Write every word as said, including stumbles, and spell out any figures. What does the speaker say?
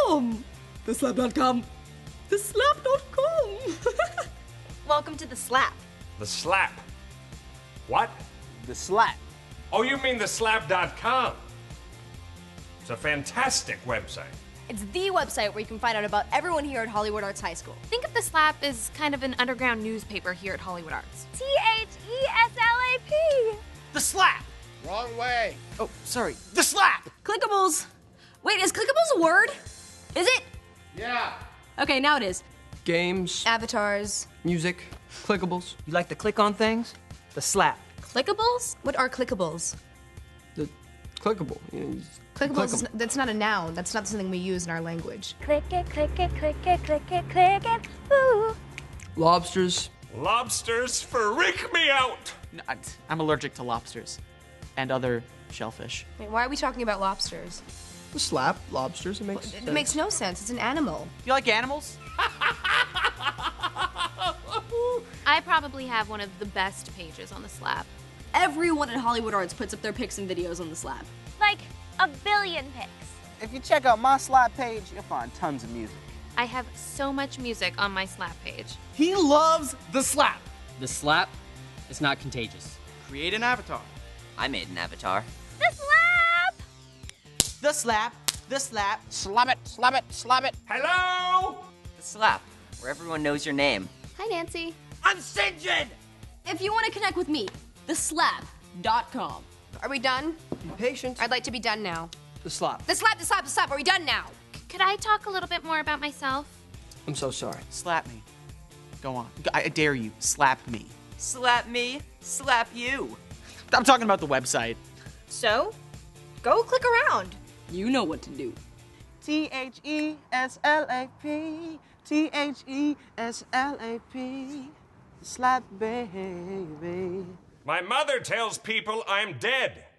com. The slap dot com. The slap dot com. Welcome to TheSlap. The Slap. What? The Slap. Oh, you mean the slap dot com? It's a fantastic website. It's the website where you can find out about everyone here at Hollywood Arts High School. Think of TheSlap as kind of an underground newspaper here at Hollywood Arts. T H E S L A P. The Slap. Wrong way. Oh, sorry. The Slap. Clickables. Wait, is clickables a word? Is it? Yeah. Okay, now it is. Games, Avatars. music, clickables. You like to click on things? The Slap. Clickables? What are clickables? The clickable. You know, just Clickables, click is, 'em. that's not a noun. That's not something we use in our language. Click it, click it, click it, click it, click it, ooh. Lobsters. Lobsters freak me out. No, I- I'm allergic to lobsters and other shellfish. Wait, why are we talking about lobsters? The slap, lobsters. It makes It sense. makes no sense. It's an animal. You like animals? I probably have one of the best pages on TheSlap. Everyone at Hollywood Arts puts up their pics and videos on TheSlap. Like a billion pics. If you check out my Slap page, you'll find tons of music. I have so much music on my Slap page. He loves the Slap. The slap is not contagious. Create an avatar. I made an avatar. The slap! The Slap. The Slap. Slap it, slap it, slap it. Hello? The slap, where everyone knows your name. Hi, Nancy. I'm Sinjin! If you want to connect with me, the slap dot com. Are we done? Be patient. I'd like to be done now. The slap. The slap, the slap, the slap. Are we done now? C- could I talk a little bit more about myself? I'm so sorry. Slap me. Go on. I I dare you. Slap me. Slap me, slap you. I'm talking about the website. So, go click around. You know what to do. T H E S L A P. T H E S L A P. Slap baby. My mother tells people I'm dead.